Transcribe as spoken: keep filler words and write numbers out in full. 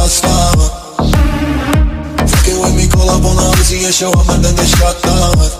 asla. Fucking with me, call up on the Uzi and show up and then they shut down.